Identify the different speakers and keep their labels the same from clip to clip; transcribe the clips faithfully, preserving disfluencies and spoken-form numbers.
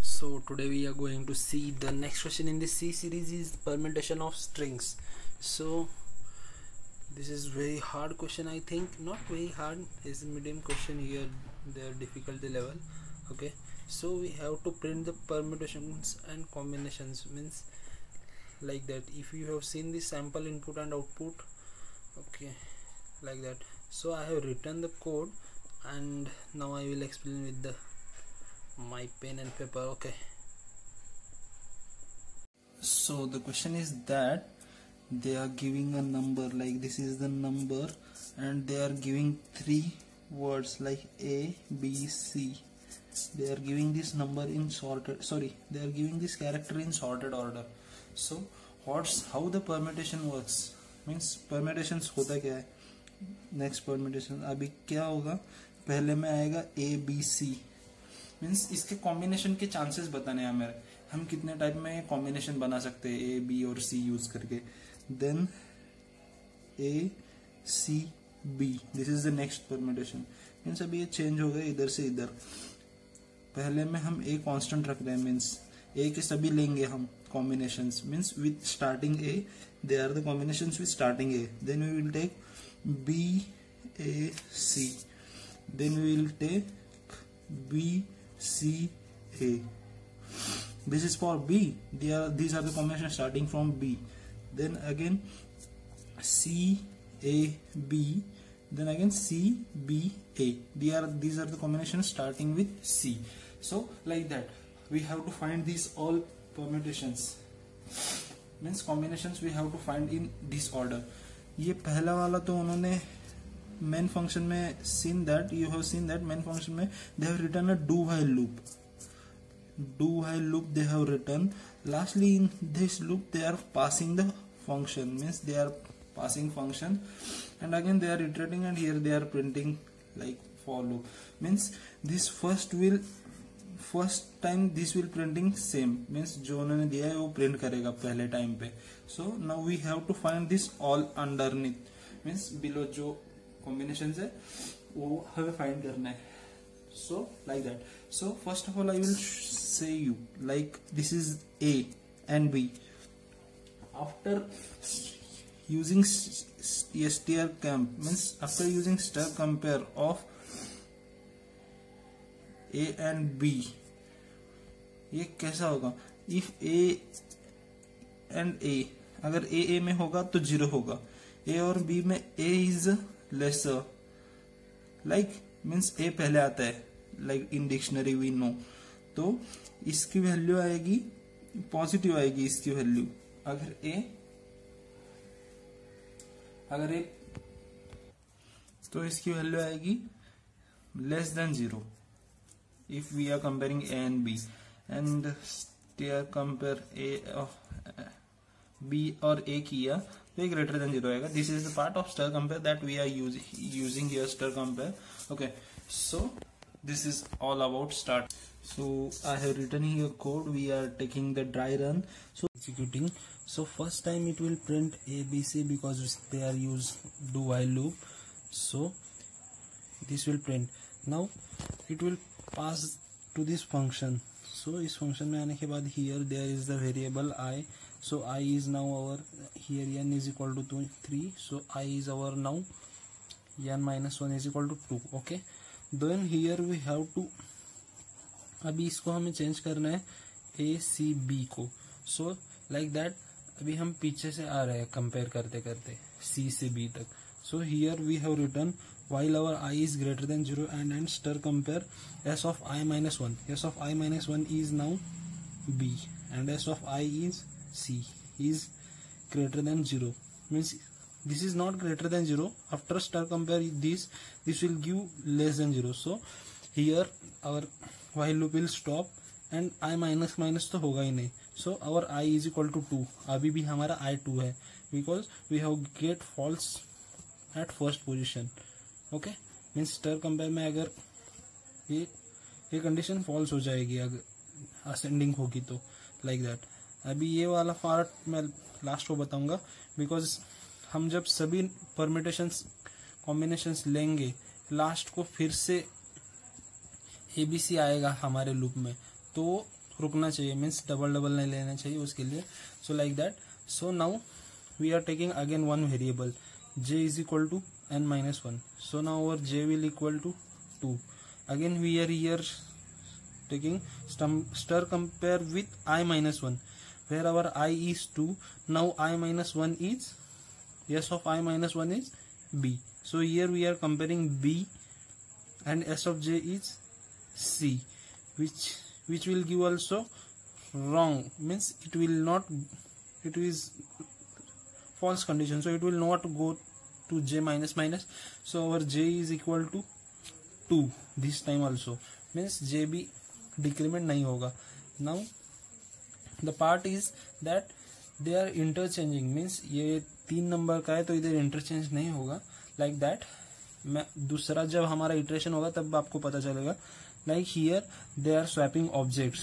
Speaker 1: So today we are going to see the next question in this C series is permutation of strings. So this is very hard question, I think. Not very hard, is medium question here, their difficulty level. Okay, so we have to print the permutations and combinations, means like that. If you have seen the sample input and output, okay, like that. So I have written the code and now I will explain with the my pen and paper. Okay, so the question is that they are giving a number, like this is the number, and they are giving three words like A, B, C. They are giving this number in sorted, sorry, they are giving this character in sorted order. So what's how the permutation works, means permutations होता क्या है. Next permutation अभी क्या होगा, पहले में आएगा A B C, means इसके कॉम्बिनेशन के चांसेस बताने हैं हमें, हम कितने टाइप में कॉम्बिनेशन बना सकते हैं ए बी और सी यूज करके. Then A C B, this is the next permutation. Means अभी ये चेंज हो गया इधर से इधर. पहले में हम ए कांस्टेंट रख रहे हैं, मीन्स ए के सभी लेंगे हम combinations, means with starting A, they are the combinations with starting A. Then we will take B A C, then we will take B C A. This is for B. They are, these are the combinations starting from B. Then again C A B, then again C B A. They are, these are the combinations starting with C. So like that we have to find these all permutations, means combinations we have to find in this order. ये पहला वाला तो उन्होंने main function में seen that you have seen that main function में they have return a do while loop. Do while loop they have return. Lastly in this loop they are passing the function, means they are passing function and again they are iterating and here they are printing like for loop. Means this first will first time this will printing same, means जो उन्होंने दिया है वो print करेगा पहले time पे. So now we have to find this all underneath, means below जो combination है वो हमें फाइंड करना है. So like that. So first of all I will say you like this is A and B. After using stair comp, means after using stair compare of A and B, ये कैसा होगा, if A and A, अगर A A में होगा तो zero होगा, A और B में A is lesser, like means A पहले आता है, like in dictionary we know. तो इसकी वैल्यू आएगी पॉजिटिव, आएगी इसकी वैल्यू अगर A अगर A तो इसकी वैल्यू आएगी less than zero. If we are comparing A and B, and stair compare A of uh, B और A किया तो ये greater than zero आएगा. This is the part of stir compare that we are using using here, stir compare. Okay, so this is all about start. So I have written here code. We are taking the dry run. So executing. So first time it will print A B C because they are used do while loop. So this will print. Now it will pass to this function. So इस function में आने के बाद here there is the variable I. So I is now our, here n is equal to three. So I is our now n minus one is equal to two. Okay. Then here we have to, अभी इसको हमें change करना है A C B को. So like that अभी हम पीछे से आ रहे हैं कंपेयर करते करते C से B तक. So here we have written while our I is greater than zero and and stir compare S of I minus one. S of I minus one is now B and S of I is C is greater than zero. Means this is not greater than zero. After stir compare this, this will give less than zero. So here our while loop will stop and I minus minus तो होगा ही नहीं. So our I is equal to two. अभी भी हमारा I two है because we have get false at first position. Okay, means str compare में अगर ये ये कंडीशन फॉल्स हो जाएगी अगर असेंडिंग होगी तो, लाइक दैट. अभी ये वाला पार्ट मैं लास्ट को बताऊंगा बिकॉज हम जब सभी परम्यूटेशंस कॉम्बिनेशंस लेंगे लास्ट को फिर से एबीसी आएगा हमारे लूप में, तो रुकना चाहिए, मीन्स डबल डबल नहीं लेना चाहिए उसके लिए. So like that. So now we are taking again one variable j is equal to n minus one. So now our j will equal to two. Again we are here taking stir compare with I minus one, where our I is two. Now I minus one is, s of I minus one is b. So here we are comparing b and s of j is c, which which will give also wrong, means it will not, it is false condition, so it will not go to j minus minus. So our j is equal to two this time also, means j भी decrement नहीं होगा. Now the part is that they are interchanging, means ये तीन number का है तो इधर interchange नहीं होगा. लाइक दैट मैं दूसरा जब हमारा इटरेशन होगा तब आपको पता चलेगा. Like here they are swapping objects.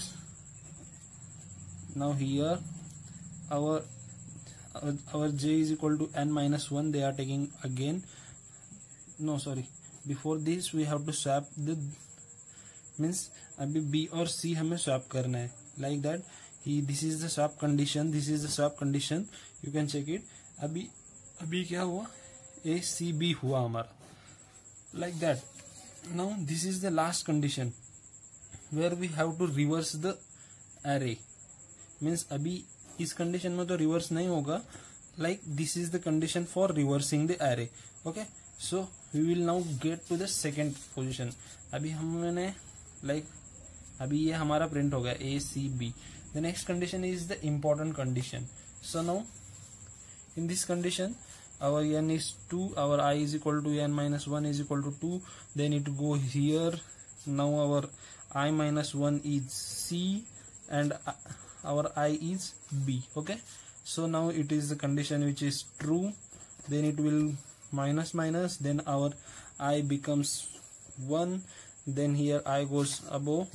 Speaker 1: Now here our our j is equal to n minus one, they are taking again, no sorry, before this we have to swap the, means अभी b और c हमें swap करना है. like that he, this is the swap condition, this is the swap condition, you can check it. अभी अभी क्या हुआ, a c b हुआ हमारा. like that. now this is the last condition where we have to reverse the array, means अभी इस condition में तो रिवर्स नहीं होगा. Like this is the condition for reversing the array. Okay, so we will now get to the second position. अभी हमने like like, अभी ये हमारा प्रिंट हो गया A C B. The next condition is the important condition. So now in this condition our n is two, our I is equal to n minus one is equal to two, then it go here. Now our I minus one is c and our I is b. okay, so now it is the condition which is true, then it will minus minus, then our I becomes one, then here I goes above,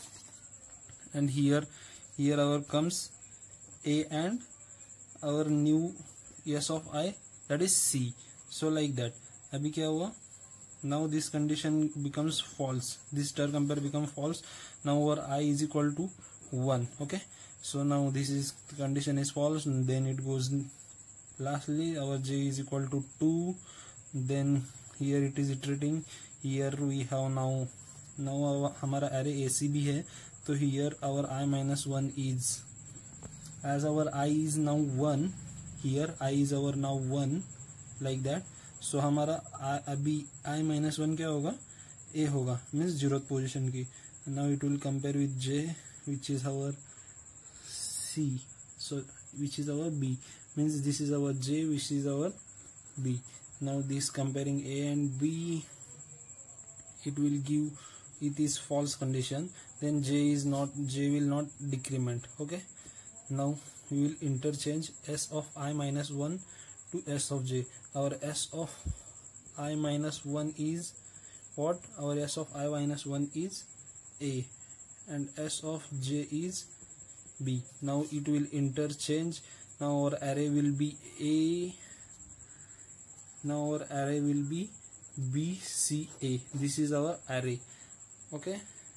Speaker 1: and here here our comes a and our new s of I, that is c. so like that. अभी क्या हुआ, now this condition becomes false, this stir compare become false. now our I is equal to one. okay, so now this is the condition is false, and then it goes lastly our j is equal to two, then here it is iterating. here we have now now our हमारा array A C B है, तो here our I minus one is, as our I is now one, here I is our now one, like that. so हमारा I, अभी I minus one क्या होगा, A होगा, means zeroth position की. now it will compare with j, which is our c, so which is our b, means this is our j, which is our b. now this comparing a and b, it will give, it is false condition, then j is not, j will not decrement. okay, now we will interchange s of I minus one to s of j. our s of I minus one is what, our s of I minus one is a and s of j is b. now it will interchange. now our array will be a, now our array will be b c a. this is our array. okay,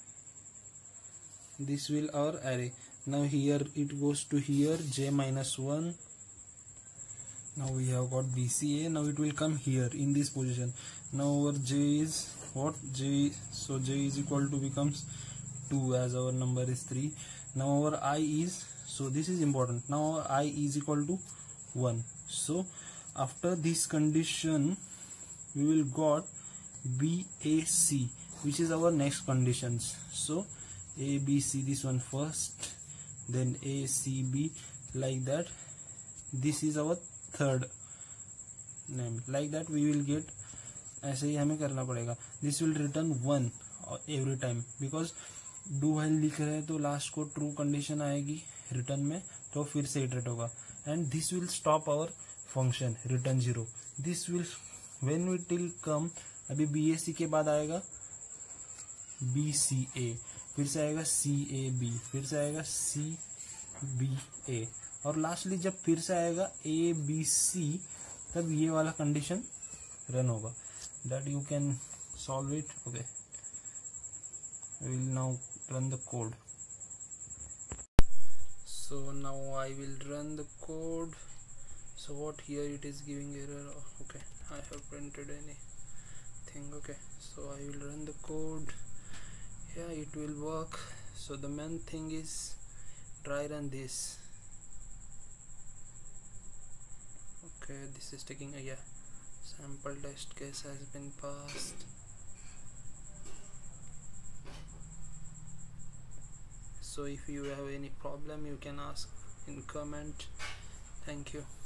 Speaker 1: this will our array. now here it goes to here j minus one. now we have got b c a. now it will come here in this position. now our j is what, j, so j is equal to becomes two, as our number is three. now our I is, so this is important, now our I is equal to one. so after this condition we will got b a c, which is our next conditions. so a b c, this one first, then a c b, like that. this is our third name. like that we will get, ऐसे ही हमें करना पड़ेगा. this will return one every time, because do while लिख रहे हैं तो last को true condition आएगी रिटर्न में, तो फिर से इटरेट होगा. And this will stop our function return zero. This will when it will come, अभी बी ए सी के बाद आएगा बी सी ए, फिर से आएगा सी ए बी, फिर से आएगा सी बी ए, और लास्टली जब फिर से आएगा ए बी सी, तब ये वाला कंडीशन रन होगा. That you can solve it. Okay, I will now run the code.
Speaker 2: So now I will run the code. So what here it is giving error. Okay, I have printed anything. Okay, so I will run the code. Yeah, it will work. So the main thing is try run this. Okay, this is taking a yeah sample test case has been passed. So if you have any problem you can ask in comment. Thank you.